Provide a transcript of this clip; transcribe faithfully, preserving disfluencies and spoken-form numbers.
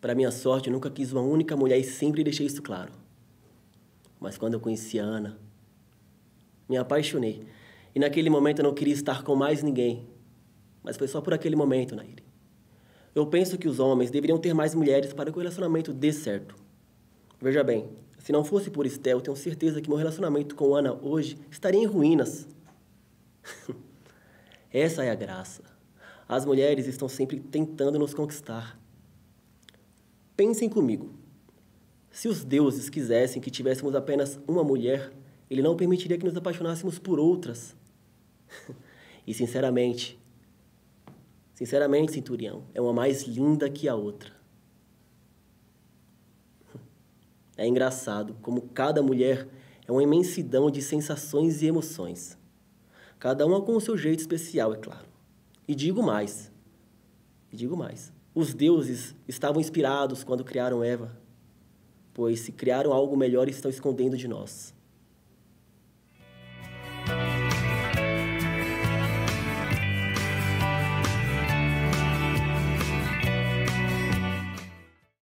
Para minha sorte, eu nunca quis uma única mulher e sempre deixei isso claro. Mas quando eu conheci a Ana, me apaixonei. E naquele momento eu não queria estar com mais ninguém. Mas foi só por aquele momento, Nairi. Eu penso que os homens deveriam ter mais mulheres para que o relacionamento dê certo. Veja bem, se não fosse por Estel, eu tenho certeza que meu relacionamento com Ana hoje estaria em ruínas. Essa é a graça. As mulheres estão sempre tentando nos conquistar. Pensem comigo. Se os deuses quisessem que tivéssemos apenas uma mulher, ele não permitiria que nos apaixonássemos por outras. E, sinceramente, sinceramente, centurião, é uma mais linda que a outra. É engraçado como cada mulher é uma imensidão de sensações e emoções. Cada uma com o seu jeito especial, é claro. E digo mais, e digo mais, os deuses estavam inspirados quando criaram Eva, pois se criaram algo melhor estão escondendo de nós.